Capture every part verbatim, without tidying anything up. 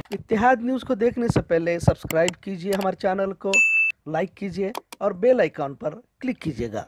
इत्तेहाद news को देखने से पहले सब्सक्राइब कीजिए हमारे चैनल को, लाइक कीजिए और बेल आइकॉन पर क्लिक कीजिएगा।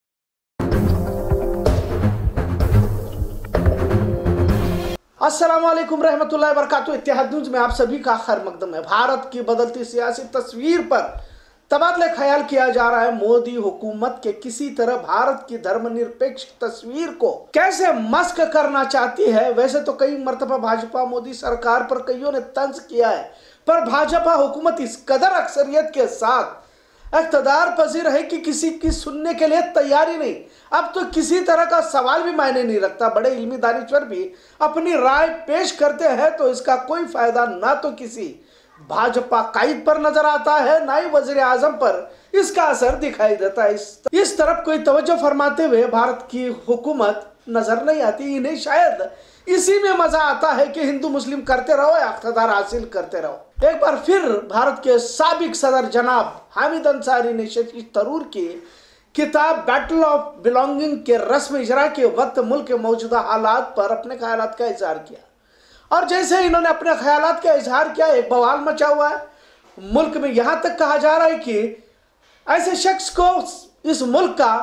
अस्सलाम वालेकुम रहमतुल्लाहि व बरकातुहू। इत्तेहाद न्यूज़ में आप सभी का खैर मकदम है। भारत की बदलती सियासी तस्वीर पर तबादले ख्याल किया जा रहा है। मोदी हुकूमत के किसी तरह भारत की धर्मनिरपेक्ष तस्वीर को कैसे मस्क करना चाहती है। वैसे तो कई मर्तबा भाजपा मोदी सरकार पर कईयों ने तंज किया है, पर भाजपा हुकूमत इस कदर अक्सरियत के साथ इक़्तिदार पजीर है कि किसी की सुनने के लिए तैयारी नहीं। अब तो किसी तरह का सवाल भी मायने नहीं रखता। बड़े इल्मी दानिश्वर भी अपनी राय पेश करते हैं तो इसका कोई फायदा ना तो किसी भाजपा कायद पर नजर आता है, ना ही वजीर आजम पर इसका असर दिखाई देता है। इस, इस तरफ कोई तवज्जो फरमाते हुए भारत की हुकूमत नजर नहीं आती। इन्हें शायद इसी में मजा आता है कि हिंदू मुस्लिम करते रहो या इक़्तिदार हासिल करते रहो। एक बार फिर भारत के साबिक सदर जनाब हामिद अंसारी ने शफी तरूर की किताब बैटल ऑफ बिलोंगिंग के रस्म इजरा के वक्त मुल्क के मौजूदा हालात पर अपने ख्यालात का इजहार किया। और जैसे इन्होंने अपने ख्यालात का इजहार किया, एक बवाल मचा हुआ है मुल्क में। यहाँ तक कहा जा रहा है कि ऐसे शख्स को इस मुल्क का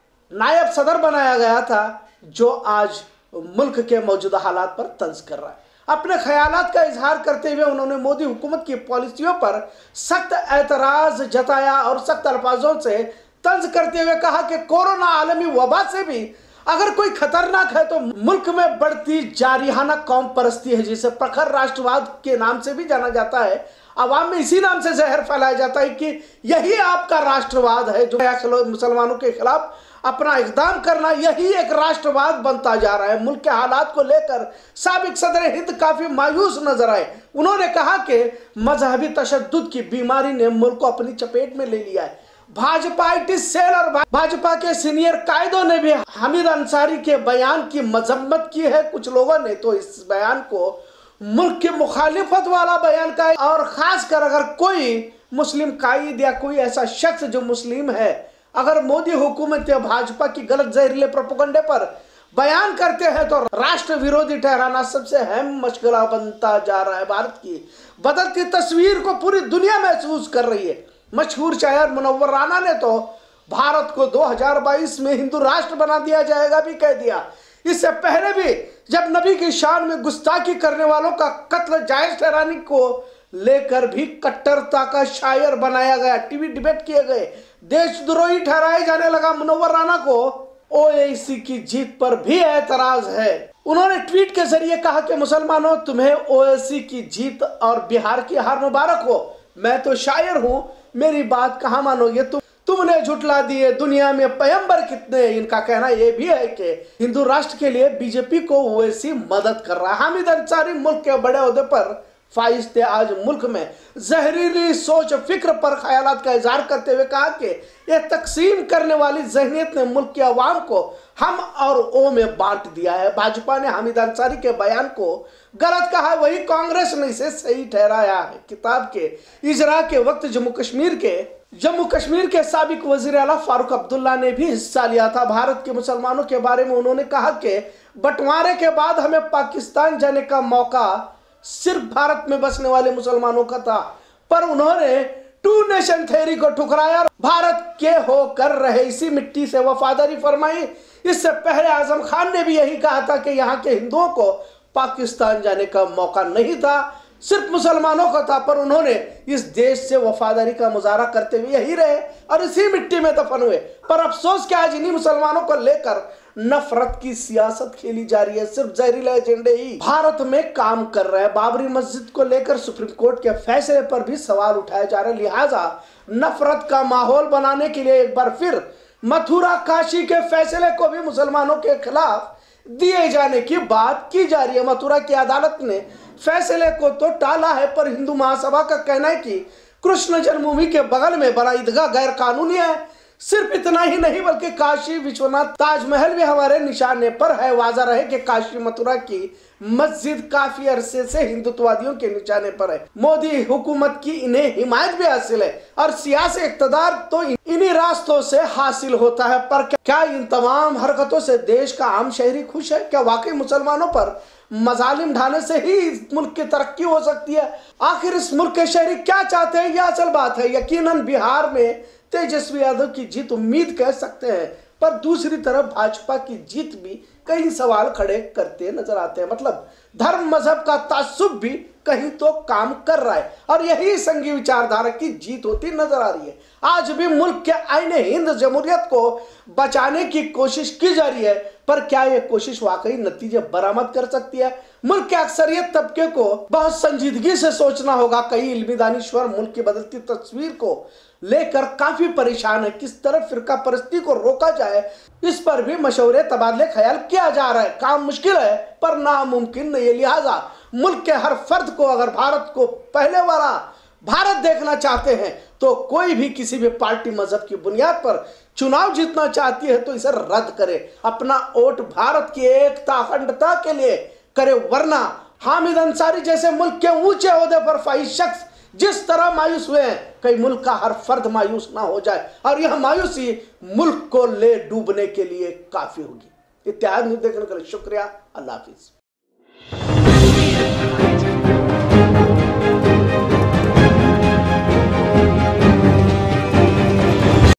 नायब सदर बनाया गया था जो आज मुल्क के मौजूदा हालात पर तंज कर रहा है। अपने ख्यालात का इजहार करते हुए उन्होंने मोदी हुकूमत की पॉलिसियों पर सख्त एतराज़ जताया और सख्त अल्फाजों से तंज करते हुए कहा कि कोरोना आलमी वबा से भी अगर कोई खतरनाक है तो मुल्क में बढ़ती जारिहाना कौम परस्ती है, जिसे प्रखर राष्ट्रवाद के नाम से भी जाना जाता है। अवाम में इसी नाम से जहर फैलाया जाता है कि यही आपका राष्ट्रवाद है, जो मुसलमानों के खिलाफ अपना इक़दाम करना, यही एक राष्ट्रवाद बनता जा रहा है। मुल्क के हालात को लेकर साबिक सदर हिंद काफी मायूस नजर आए। उन्होंने कहा कि मजहबी तशद्दुद की बीमारी ने मुल्क को अपनी चपेट में ले लिया है। भाजपा सेल और भाजपा के सीनियर कायदों ने भी हामिद अंसारी के बयान की मजम्मत की है। कुछ लोगों ने तो इस बयान को मुल्क की मुखालिफत वाला बयान का, और खासकर अगर कोई मुस्लिम कायद या कोई ऐसा शख्स जो मुस्लिम है अगर मोदी हुकूमत या भाजपा की गलत जहरीले प्रोपेगेंडे पर बयान करते हैं तो राष्ट्र विरोधी ठहराना सबसे अहम मशगला बनता जा रहा है। भारत की बदलती तस्वीर को पूरी दुनिया महसूस कर रही है। मशहूर शायर मुनव्वर राना ने तो भारत को दो हज़ार बाईस में हिंदू राष्ट्र बना दिया जाएगा भी कह दिया। इससे पहले भी जब नबी की शान में गुस्ताखी करने वालों का कत्ल जायज ठहराने को लेकर भी कट्टरता का शायर बनाया गया, टीवी डिबेट किए गए, देशद्रोही ठहराए जाने लगा। मुनव्वर राना को ओवैसी की जीत पर भी एतराज है। उन्होंने ट्वीट के जरिए कहा कि मुसलमानों, तुम्हें ओवैसी की जीत और बिहार की हार मुबारक हो। मैं तो शायर हूं, मेरी बात कहाँ मानोगे तुम? तुमने झुटला दिए दुनिया में पैगंबर कितने। इनका कहना यह भी है कि हिंदू राष्ट्र के लिए बीजेपी को ओवैसी मदद कर रहा है। हामिद अंसारी मुल्क के बड़े ओहदे पर फाइज थे। आज मुल्क में जहरीली सोच फिक्र पर ख्यालात का इजहार करते हुए कहा कि यह तकसीम करने वाली जहनीत ने मुल्क के अवाम को हम और ओ में बांट दिया है। भाजपा ने हामिद अंसारी के बयान को गलत कहा, वही कांग्रेस ने इसे सही ठहराया है। किताब के इजरा के वक्त जम्मू कश्मीर के जम्मू कश्मीर के साबिक वजीर आला फारूक अब्दुल्ला ने भी हिस्सा लिया था। भारत के मुसलमानों के बारे में उन्होंने कहा कि बंटवारे के बाद हमें पाकिस्तान जाने का मौका सिर्फ भारत में बसने वाले मुसलमानों का था, पर उन्होंने टू नेशन थ्योरी को ठुकराया, भारत के होकर रहे, इसी मिट्टी से वफादारी फरमाई। इससे पहले आजम खान ने भी यही कहा था कि यहाँ के हिंदुओं को पाकिस्तान जाने का मौका नहीं था, सिर्फ मुसलमानों का था, पर उन्होंने इस देश से वफादारी का मुजाहरा करते हुए यही रहे और इसी मिट्टी में दफन हुए। पर अफसोस कि आज इन्हीं मुसलमानों को लेकर नफरत की सियासत खेली जा रही है। सिर्फ जहरीले एजेंडे ही भारत में काम कर रहे हैं। बाबरी मस्जिद को लेकर सुप्रीम कोर्ट के फैसले पर भी सवाल उठाए जा रहे हैं। लिहाजा नफरत का माहौल बनाने के लिए एक बार फिर मथुरा काशी के फैसले को भी मुसलमानों के खिलाफ दिए जाने की बात की जा रही है। मथुरा की अदालत ने फैसले को तो टाला है, पर हिंदू महासभा का कहना है कि कृष्ण जन्मभूमि के बगल में बना ईदगाह गैर कानूनी है। सिर्फ इतना ही नहीं बल्कि काशी विश्वनाथ ताजमहल भी हमारे निशाने पर है। वाज़ा रहे कि काशी मथुरा की मस्जिद काफी अरसे से हिंदुत्ववादियों के निशाने पर है। मोदी हुकूमत की इन्हें हिमायत भी हासिल है और सियासी इक़्तिदार तो इन्हीं रास्तों से हासिल होता है। पर क्या इन तमाम हरकतों से देश का आम शहरी खुश है? क्या वाकई मुसलमानों पर मजालिम ढाने से ही इस मुल्क की तरक्की हो सकती है। आखिर इस मुल्क के शहरी क्या चाहते हैं, यह असल बात है। यकीनन बिहार में तेजस्वी यादव की जीत उम्मीद कह सकते हैं, पर दूसरी तरफ भाजपा की जीत भी कई सवाल खड़े करते नजर आते हैं। मतलब धर्म मजहब का तासुब भी कहीं तो काम कर रहा है और यही संघीय विचारधारा की जीत होती नजर आ रही है। आज भी मुल्क के आईने हिंद जमहूरियत को बचाने की कोशिश की जा रही है, पर क्या यह कोशिश वाकई नतीजे बरामद कर सकती है? मुल्क के अक्सरियत तबके को बहुत संजीदगी से सोचना होगा। कई इल्मी दानिश्वर मुल्क की बदलती तस्वीर को लेकर काफी परेशान है। किस तरह फिरका परस्ती को रोका जाए, इस पर भी मशवरे तबादले ख्याल किया जा रहा है। काम मुश्किल है पर नामुमकिन नहीं है। लिहाजा मुल्क के हर फर्द को अगर भारत को पहले वाला भारत देखना चाहते हैं तो कोई भी किसी भी पार्टी मजहब की बुनियाद पर चुनाव जीतना चाहती है तो इसे रद्द करे, अपना वोट भारत की एकता अखंडता के लिए करे, वरना हामिद अंसारी जैसे मुल्क के ऊंचे ओहदे पर फाइज शख्स जिस तरह मायूस हुए हैं, कई मुल्क का हर फर्द मायूस ना हो जाए और यह मायूसी मुल्क को ले डूबने के लिए काफी होगी। इत्तेहाद न्यूज़ देखने के लिए शुक्रिया। अल्लाह हाफिज।